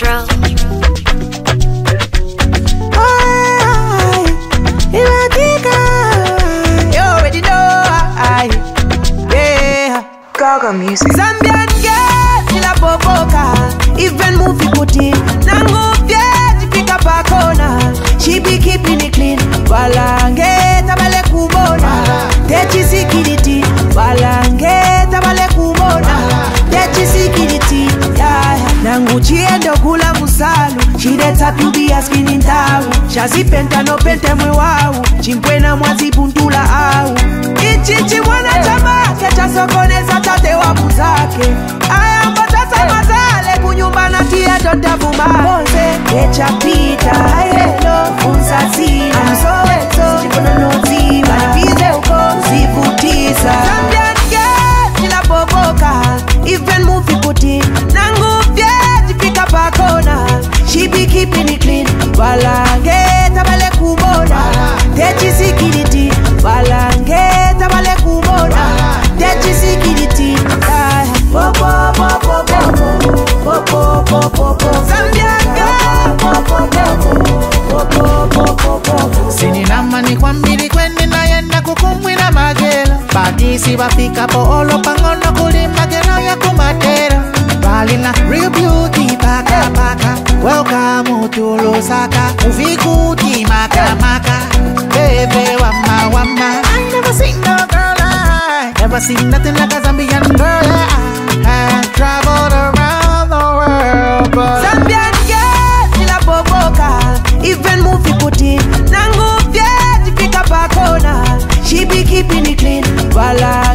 Central. Gaga music. Zambian girl, kila boboka. Even movie puti. Nangu vyeji pika pakona. She be keeping it clean. Walange tabale kubona. Techi sikiditi. Walange tabale kubona. Techi sikiditi. Nangu chiendo kula musalu. She the type you be asking in tawu. Shazi penta no pente mwe wawu. Chimpwena mwazi buntula au. Ichichi mwana chamake chasokoneza tate wa muzake. Aya mbotasa mazale kunyumba na tia dodavuma. Bonze echa pita. Hello unsa sina. I'm so eto chikono noti. Manipize uko zivutisa. Zambian girl kila boboka. Even movie puti. Nangu vyeji pika pakona. She be keeping it clean. Walange tabale kubona. Techi sikiditi. Walange tabale kubona. Techi sikiditi. Popo popo popo popo popo popo. Zambian girl. Popo popo popo. Sininama ni kwambili kwende nayenda kukumwina magela. Badisi wafika po olo pangono kuli magela ya kumatera. Balina real beauty paka paka. Welcome to Lusaka. Movie kuti maka maka. Baby wama wama. I never seen no girl never seen nothing like a Zambian girl. I traveled around the world, but Zambian girl kila boboka. Even movie puti. Nangu vyeji pika pakona. She be keeping it clean. Wala